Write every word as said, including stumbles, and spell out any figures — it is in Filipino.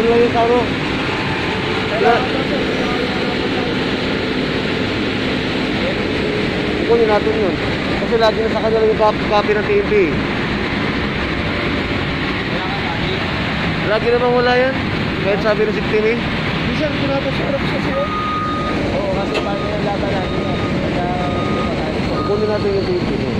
Doon lang yung karo. Kukunin natin yun. Kasi lagi na sa kanya lang yung copy ng T N T. Lagi naman wala yan. Kahit sabi na sixteen eh. Hindi siya, kunata sa harap siya siya. Oo, kasi paano yung laban natin yan? Kaya, kukunin natin yung T N T.